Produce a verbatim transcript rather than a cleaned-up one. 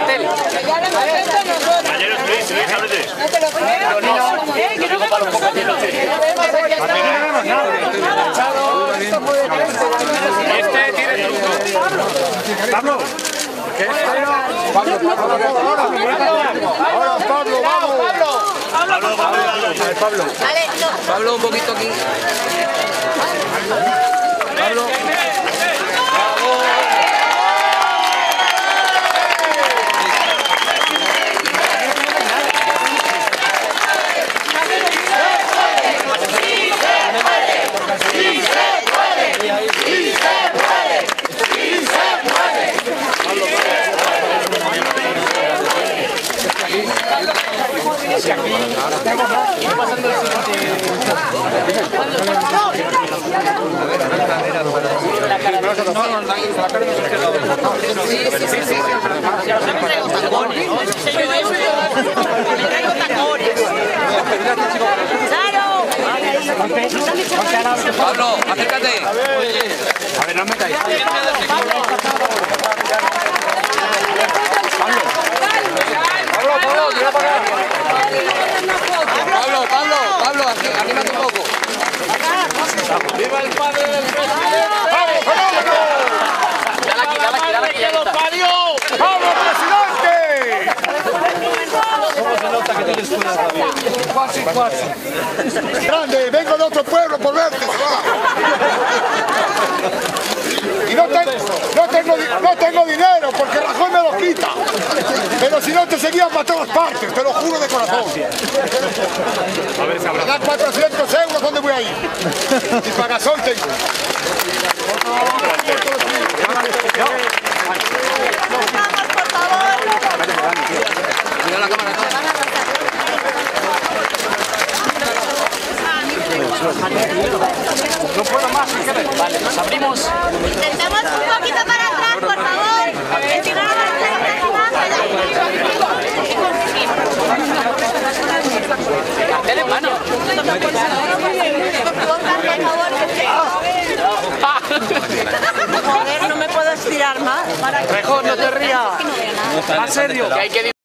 cartel. Compañeros, Luis, Luis, ábrete. Eh, que no me para los compañeros. Este tiene truco. Pablo. ¿Qué? Pablo, Pablo, ahora Pablo, vamos. Pablo, Pablo. Pablo. Pablo, un poquito aquí. Pablo. Pablo, acércate. A ver, no me metáis. Pablo, Pablo, tira para acá. Pablo, Pablo, Pablo, aquí, anímate un poco. ¡Viva el padre del presidente! ¡Vamos, Fernando! Dale aquí, dale aquí, dale aquí, ya está. ¡Vamos, presidente! ¿Cómo se nota que tienes fuerza también? Cuasi, cuasi. Grande, vengo de otro pueblo por verte, va. Y no, te, no, tengo, no tengo dinero porque Rajoy me lo quita. Pero si no te seguían para todas partes, te lo juro de corazón. A ver, se Me dan cuatrocientos euros, ¿dónde voy a ir? Y para gasol tengo. Mira la cámara. No puedo más, si quieres. Vale, nos abrimos. Intentemos un poquito para atrás, por favor. Que si no, no Cartel en mano. Joder, no me puedo estirar más. Mejor no te rías. ¿En serio? Que hay que